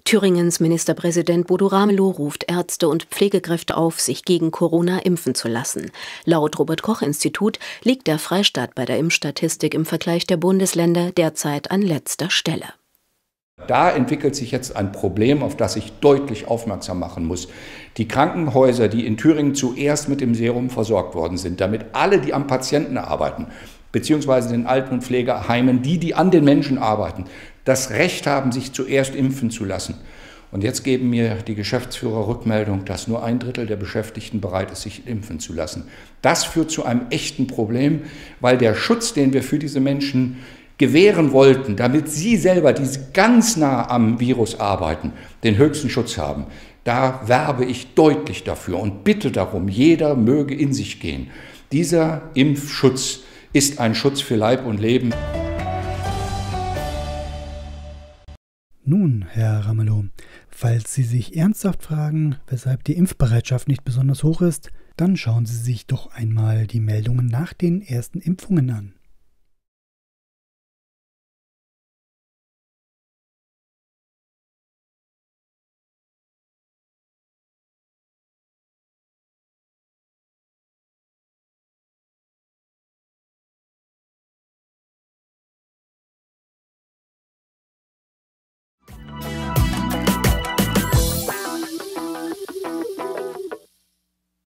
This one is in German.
Thüringens Ministerpräsident Bodo Ramelow ruft Ärzte und Pflegekräfte auf, sich gegen Corona impfen zu lassen. Laut Robert-Koch-Institut liegt der Freistaat bei der Impfstatistik im Vergleich der Bundesländer derzeit an letzter Stelle. Da entwickelt sich jetzt ein Problem, auf das ich deutlich aufmerksam machen muss. Die Krankenhäuser, die in Thüringen zuerst mit dem Serum versorgt worden sind, damit alle, die am Patienten arbeiten, beziehungsweise den Alten- und Pflegeheimen, die an den Menschen arbeiten, das Recht haben, sich zuerst impfen zu lassen. Und jetzt geben mir die Geschäftsführer Rückmeldung, dass nur 1/3 der Beschäftigten bereit ist, sich impfen zu lassen. Das führt zu einem echten Problem, weil der Schutz, den wir für diese Menschen gewähren wollten, damit sie selber, die ganz nah am Virus arbeiten, den höchsten Schutz haben. Da werbe ich deutlich dafür und bitte darum, jeder möge in sich gehen. Dieser Impfschutz ist ein Schutz für Leib und Leben. Nun, Herr Ramelow, falls Sie sich ernsthaft fragen, weshalb die Impfbereitschaft nicht besonders hoch ist, dann schauen Sie sich doch einmal die Meldungen nach den ersten Impfungen an.